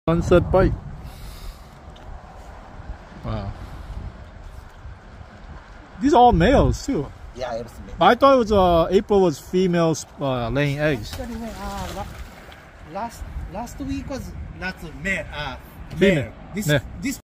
Sunset bite. Wow. These are all males too. Yeah, it's male. I thought it was April was females laying eggs. Actually, last week was not male. Female. This Yeah. this